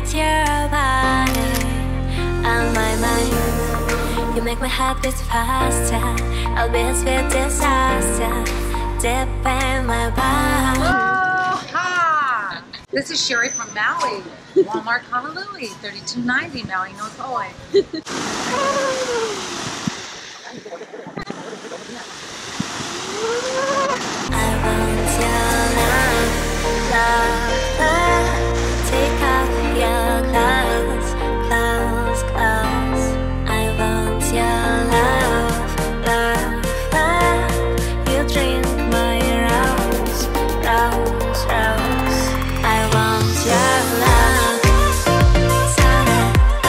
got your body on my mind. You make my heart beat faster. I'll be a sweet disaster deep in my body. Aloha! This is Sherry from Maui, Walmart Honolulu, 3290 Maui, North Hawaii. I want your love, love, love. Take off your clothes, clothes, clothes. I want your love, love, love. You drink my rose, rose, rose. I want your love. Sana,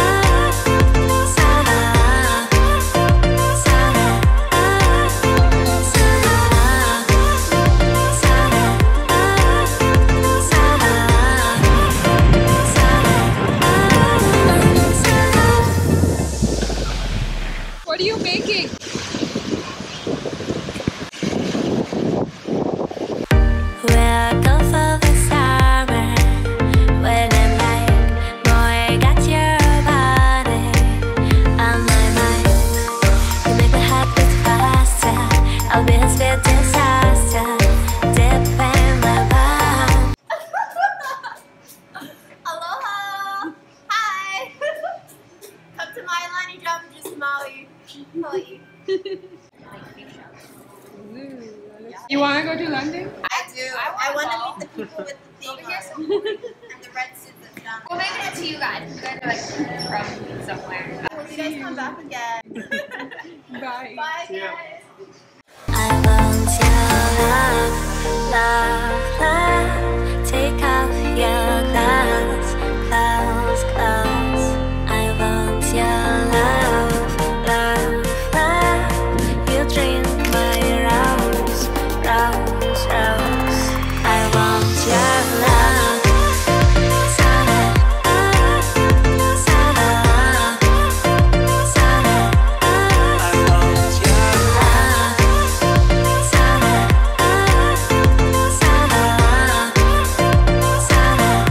sana, sana, sana. What are you making? We'll go for the summer when I'm like, boy, got your body on my mind. You make my heart beat faster. I'll be a sweet disaster deep in my body. Aloha! Hi! Come to my Lani Drum, just Maui. Hawaii. You want to go to London? I do. I want to meet the people with the thing on and the red suit that's down. Well, maybe not to you guys. You guys are like from somewhere. Hope you guys come back again. Bye. Bye, guys. I want your love, love, love. Take off your clothes, clothes, clothes. I want your love, love, love. You drink my rose, rose, rose. I want your love. Sana, sana, sana. I want your love. Sana, sana, sana, sana.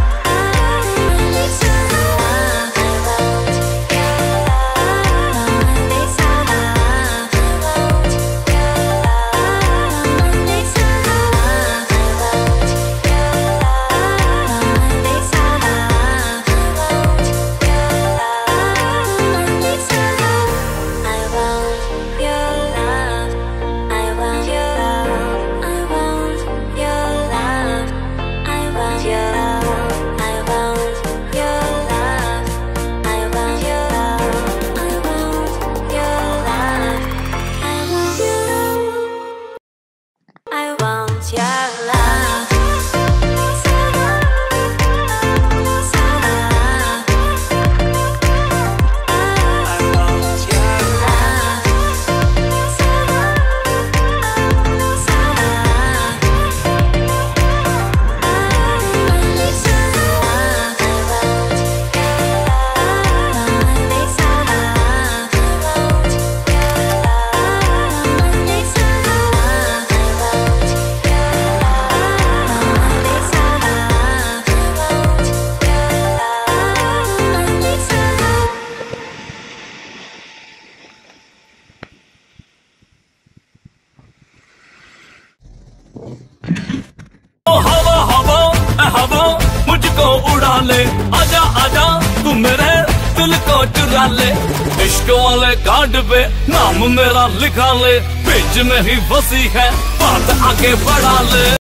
मुझको उड़ा ले, आजा आजा तू मेरे दिल को चुरा ले। इश्क वाले कार्ड पे नाम मेरा लिखा ले, बीच में ही बसी है बात आगे बढ़ा ले।